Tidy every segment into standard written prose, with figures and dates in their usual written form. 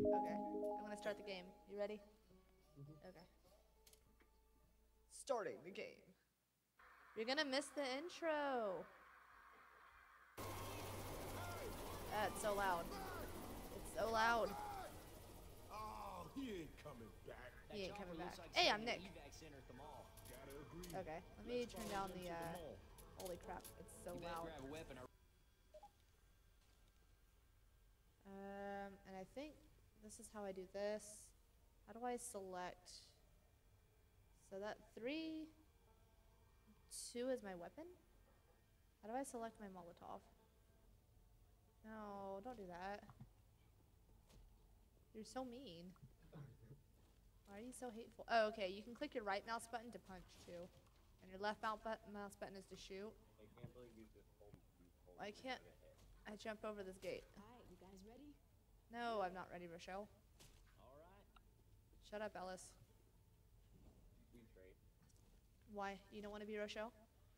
Okay, I'm gonna start the game. You ready? Okay. Starting the game. You're gonna miss the intro. It's so loud. It's so loud. Oh, he ain't coming back. He ain't coming back. Hey, I'm Nick. Gotta agree. Okay, let me turn down the, holy crap, it's so loud. And I think this is how I do this. How do I select? So that 3, 2 is my weapon? How do I select my Molotov? No, don't do that. You're so mean. Why are you so hateful? Oh, okay, you can click your right mouse button to punch too. And your left mouse button is to shoot. I can't believe you just hold Why can't I jump over this gate? Alright, you guys ready? No, I'm not ready, Rochelle. Alright. Shut up, Ellis. We trade. Why? You don't want to be Rochelle?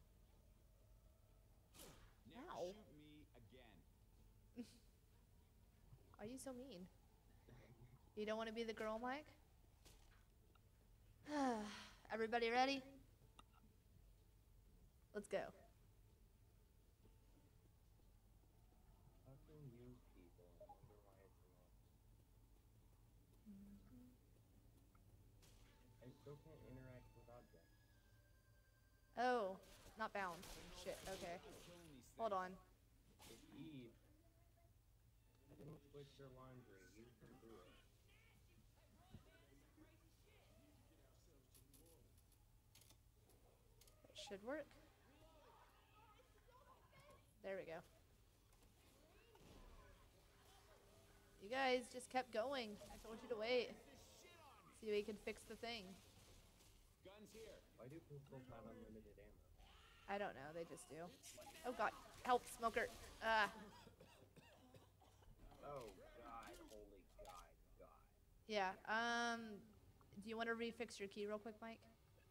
Never Ow. shoot me again. Why are you so mean? You don't want to be the girl, Mike? Everybody ready? Let's go. Fucking use people. I wonder why it's not. I still can't interact with objects. Oh, not bound. Shit, okay. Hold on. It's Eve. I didn't switch your laundry. You can do it. It should work. There we go. You guys just kept going. I told you to wait. See if we can fix the thing. Guns here. Why do pistols have unlimited ammo? I don't know, they just do. Oh god, help, smoker. Ah. Oh god, holy god. Yeah, do you want to refix your key real quick, Mike?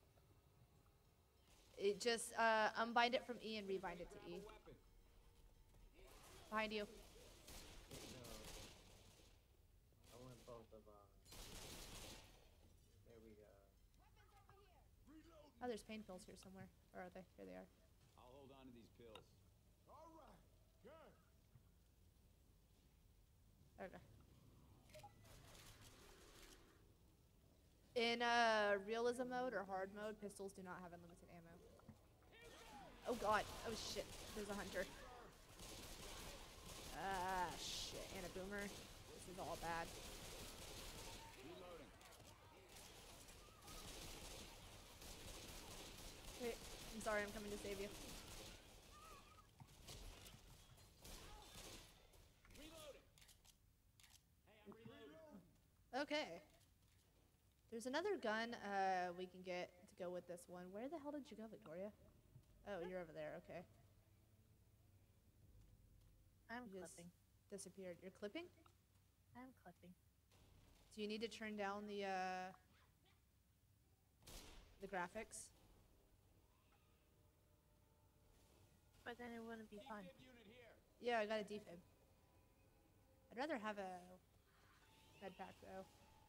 It just, unbind it from E and rebind it to E. Weapon. Behind you. No. I want both of there we go. Oh, there's pain pills here somewhere. Where are they? Here they are. I'll hold on to these pills. All right. Good. Okay. In realism mode or hard mode, pistols do not have unlimited ammo. Oh god. Oh shit. There's a hunter. Ah, shit. And a boomer. This is all bad. Reloading. Wait. I'm sorry. I'm coming to save you. Reloading. Hey, I'm reloading. Okay. There's another gun we can get to go with this one. Where the hell did you go, Victoria? Oh, you're over there. Okay. I'm You just clipping. disappeared. You're clipping? I'm clipping. Do you need to turn down the graphics? But then it wouldn't be fun. Defib unit here. Yeah, I got a defib. I'd rather have a med pack though.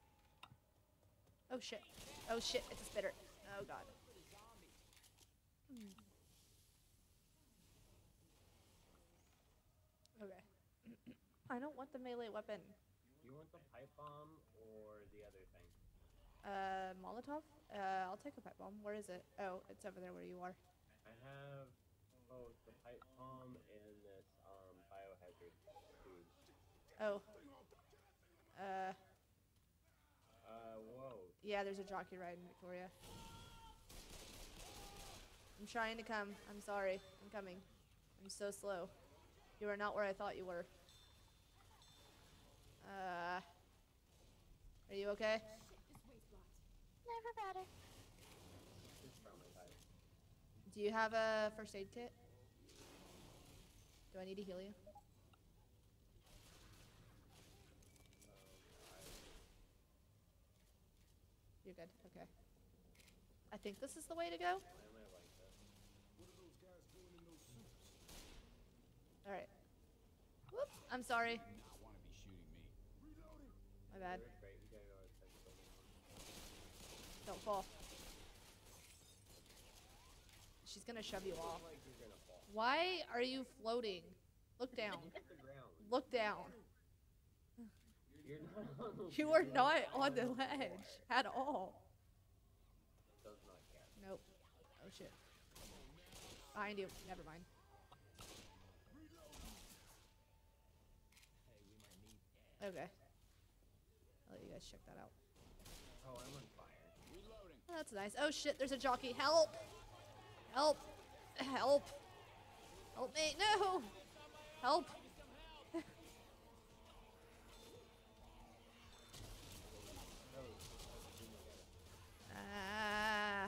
Oh shit. Oh shit, it's a spitter. Oh god. Okay. I don't want the melee weapon. Do you want the pipe bomb or the other thing? Molotov? I'll take a pipe bomb. Where is it? Oh, it's over there where you are. I have both the pipe bomb and this biohazard food. Oh. Whoa. Yeah, there's a jockey ride in Victoria. I'm trying to come. I'm sorry. I'm coming. I'm so slow. You are not where I thought you were. Are you okay? Never better. It's from my pipe. Do you have a first aid kit? Do I need to heal you? You're good. Okay. I think this is the way to go. Why am I like this? What are those guys doing in those suits? All right. Whoops. I'm sorry. Do not want to be shooting me. Reloading. My bad. That's right. You gotta go outside the building. Don't fall. She's gonna shove you off. Like you're gonna fall. Why are you floating? Look down. Hit the ground. Look down. You're not on the You are not on the ledge at all. Does not count. Nope. Oh shit. Behind you. Never mind. Okay. I'll let you guys check that out. Oh, I'm on fire. Reloading. Oh, that's nice. Oh shit, there's a jockey. Help! Help! Help! Help me! No! Help! Ah.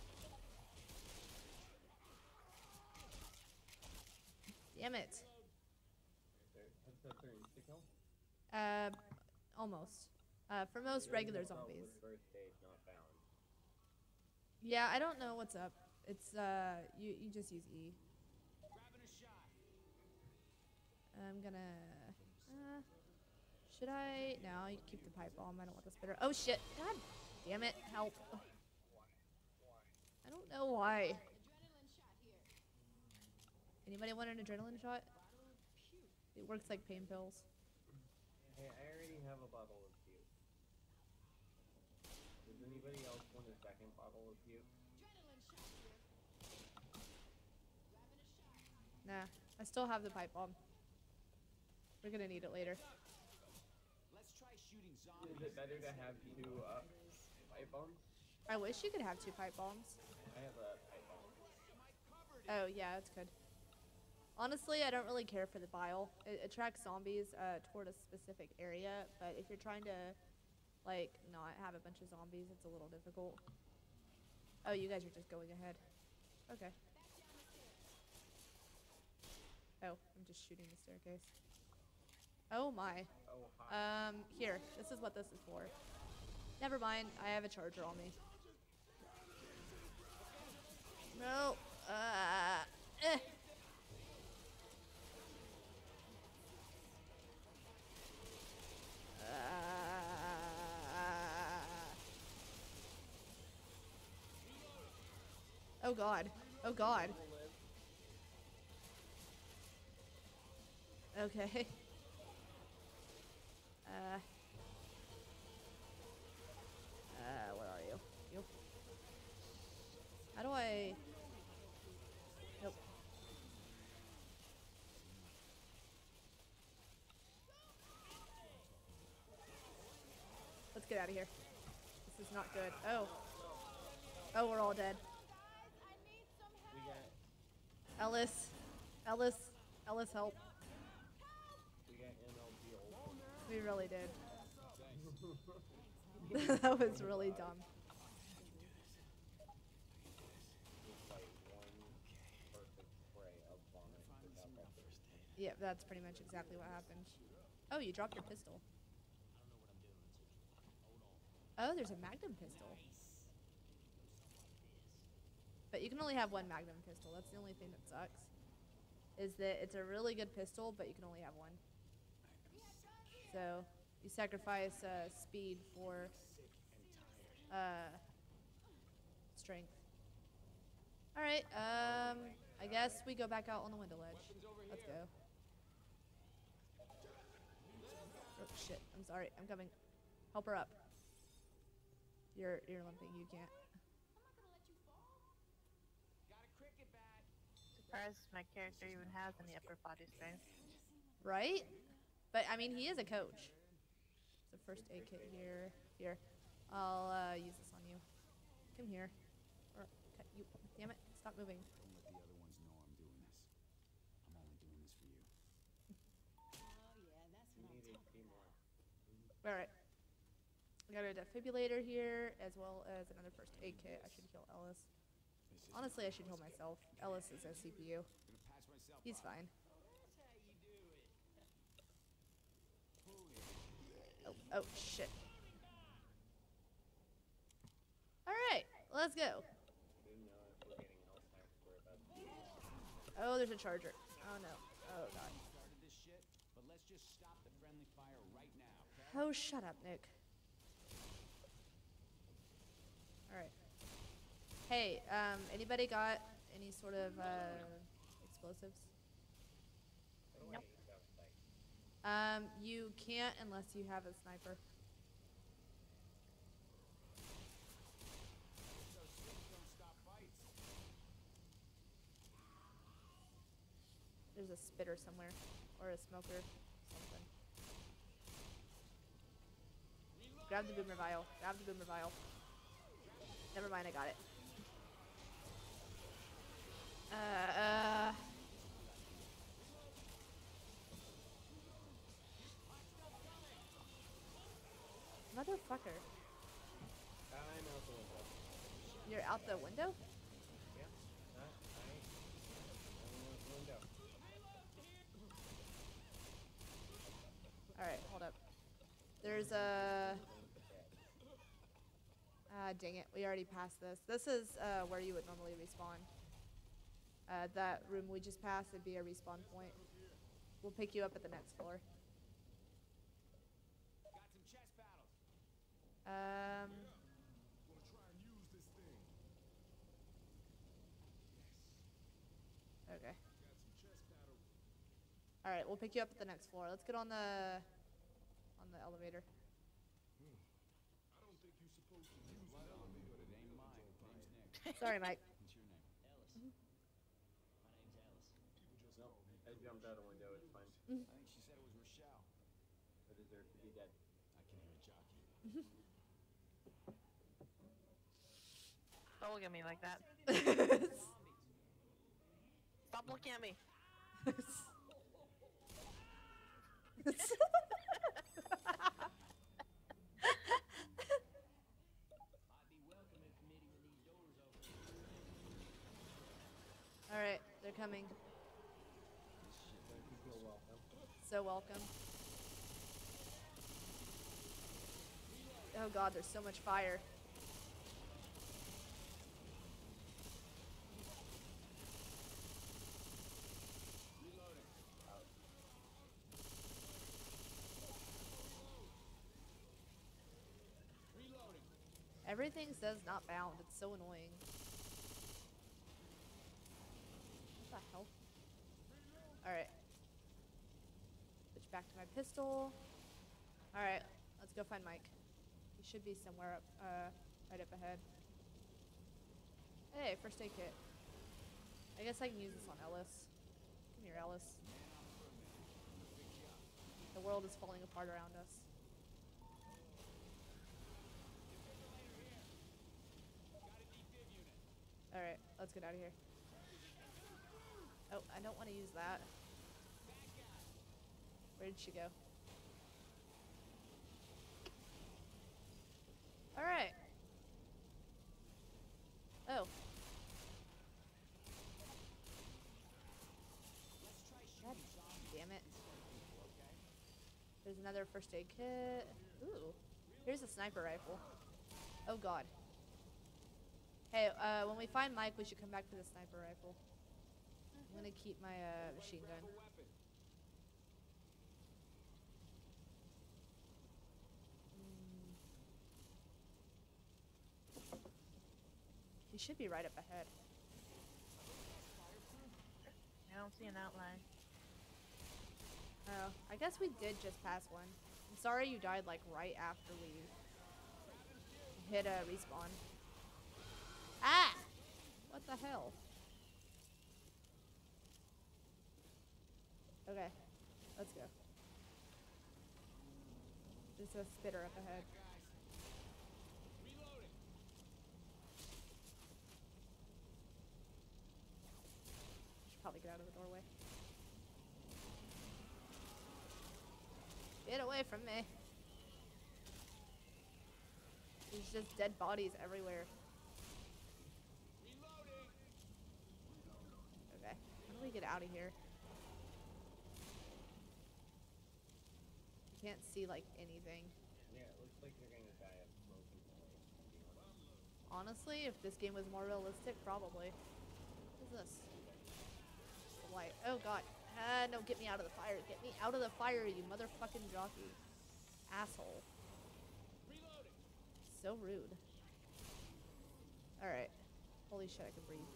Damn it. What's that for insta-kill? Almost. For most regular zombies. First stage not found. Yeah, I don't know what's up. It's, you just use E. Grabbing a shot. I'm gonna, should I? No, you keep the pipe bomb. I don't want the spitter. Oh shit! God damn it! Help! I don't know why. Anybody want an adrenaline shot? It works like pain pills. Hey, I already have a bottle of puke. Does anybody else want a second bottle of puke? Nah, I still have the pipe bomb. We're gonna need it later. Let's try shooting Is zombies. it better to have two pipe bombs? I wish you could have 2 pipe bombs. I have a pipe bomb. Oh yeah, that's good. Honestly, I don't really care for the bile. It attracts zombies toward a specific area, but if you're trying to, like, not have a bunch of zombies, it's a little difficult. Oh, you guys are just going ahead. Okay. Oh, I'm just shooting the staircase. Oh my. Oh, hi. Here. This is what this is for. Never mind. I have a charger on me. No. Eh. Oh god. Oh god. Okay. Where are you? You. How do I? Nope. Let's get out of here. This is not good. Oh. Oh, we're all dead. We got Ellis. Ellis. Ellis, help. we got MLB old. We really did. That was really dumb. It's like one perfect spray of vomit without that first aid. Yeah, that's pretty much exactly what happened. Oh, you dropped your pistol. Oh, there's a magnum pistol. But you can only have one magnum pistol. That's the only thing that sucks. Is that it's a really good pistol, but you can only have one. So you sacrifice speed for strength. All right. I guess we go back out on the window ledge. Let's go. Oh shit! I'm sorry. I'm coming. Help her up. You're limping. You can't. Got a cricket bat. Surprised my character even has any upper body strength. Right? But I mean, he is a coach. It's a first aid kit here. Here, I'll use this on you. Come here. Or cut you. Damn it! Stop moving. Don't let the other ones know I'm doing this. I'm only doing this for you. We need 18 more. All right. We got a defibrillator here, as well as another first aid kit. I should heal Ellis. Honestly, I should heal myself. Ellis is a CPU. Gonna patch myself He's up. fine. That's how you do it. Oh, shit. All right, let's go. Soon know if we're getting Alzheimer's, we're about to be. Oh, there's a charger. Oh, no. Oh, God. Started this shit, but let's just stop the friendly fire right now, okay? Oh, shut up, Nick. Alright. Hey, anybody got any sort of, explosives? Nope. You can't unless you have a sniper. There's a spitter somewhere, or a smoker, something. Grab the boomer vial. Grab the boomer vial. Never mind, I got it. Motherfucker. I'm out the window. You're out the window? Yeah. I'm out the window. Alright, hold up. There's a... dang it. We already passed this. This is where you would normally respawn. That room we just passed would be a respawn point. We'll pick you up at the next floor. Got some chest battles. Um, Wanna try and use this thing? okay. Got some chest battles. Alright, we'll pick you up at the next floor. Let's get on the elevator. I don't think you're supposed to use an elevator. But it ain't mine. Name's Nick. Sorry, Mike. What's your name? People just No, call me. I jumped out a window. It's fine. I think she said it was Rochelle. I deserve to be dead. I can hear a jockey. Don't look at me like that. Stop looking at me. Alright, they're coming. You feel welcome. So welcome. Oh god, there's so much fire. Everything says not bound. It's so annoying. What the hell? Alright. Switch back to my pistol. Alright, let's go find Mike. He should be somewhere up, right up ahead. Hey, first aid kit. I guess I can use this on Ellis. Come here, Ellis. The world is falling apart around us. Alright, let's get out of here. Oh, I don't want to use that. Where did she go? Alright. Oh. God damn it. There's another first aid kit. Ooh. Here's a sniper rifle. Oh god. Hey, when we find Mike, we should come back for the sniper rifle. I'm gonna keep my machine gun. He should be right up ahead. I don't see an outline. Oh, I guess we did just pass one. I'm sorry you died like right after we hit a respawn. Ah! What the hell? Okay, let's go. There's a spitter up ahead. Should probably get out of the doorway. Get away from me. There's just dead bodies everywhere. Okay, how do we get out of here? I can't see like anything. Yeah, it looks like you're gonna die of smoking poison. Honestly, if this game was more realistic, probably. What is this? The light. Oh god. No, get me out of the fire. Get me out of the fire, you motherfucking jockey. Asshole. So rude. Alright. Holy shit, I can breathe.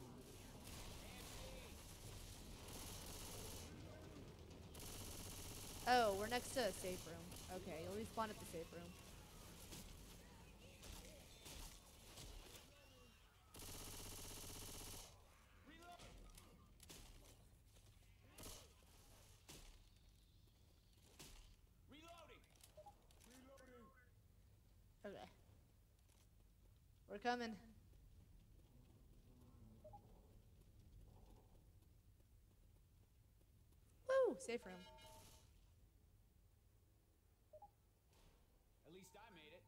Oh, we're next to a safe room. Okay, you'll respawn at the safe room. Okay. We're coming. Woo! Safe room. At least I made it.